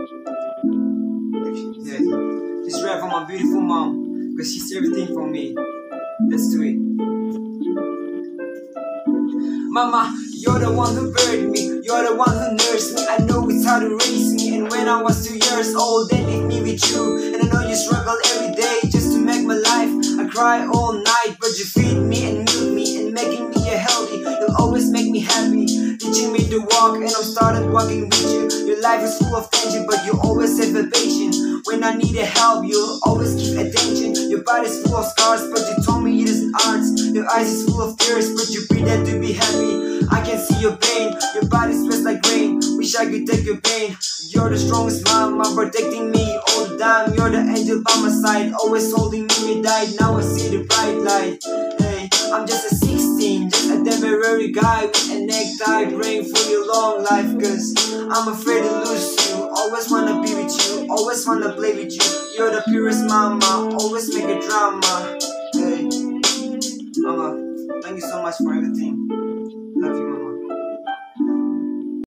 Yeah. This rap for my beautiful mom, cause she's everything for me. Let's do it. Mama, you're the one who birthed me, you're the one who nursed me. I know it's hard to raise me, and when I was 2 years old, they left me with you. And I know you struggle every day just to make my life. I cry all night, but you feed me and milk me, and making me healthy. You'll always make me happy, teaching me to walk, and I'm started walking with you. Your life is full of tension, but you always have a patience. When I needed help, you'll always give attention. Your body's full of scars, but you told me it isn't arts. Your eyes is full of tears, but you pretend to be happy. I can see your pain, your body's sweats like rain. Wish I could take your pain. You're the strongest mama, protecting me all the time. You're the angel by my side, always holding me. You died, now I see the bright light. Hey, I'm just a 16, just a temporary guy with a necktie, praying for your long life. Cause I'm afraid to lose you. Always wanna be with you, always wanna play with you. You're the purest mama, always make a drama. Hey, mama, thank you so much for everything. Love you, mama.